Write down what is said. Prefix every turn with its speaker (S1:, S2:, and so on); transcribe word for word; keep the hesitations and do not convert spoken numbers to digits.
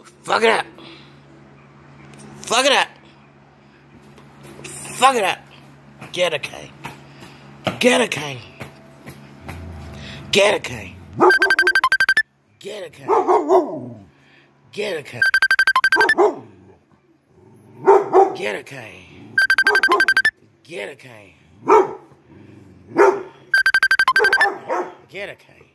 S1: Fuck it up. Fuck it up. Fuck it up. Get a Kane. Get a Kane. Get a Kane. Get a Kane. Get a Kane. Get a Kane. Get a Kane. Get a Kane.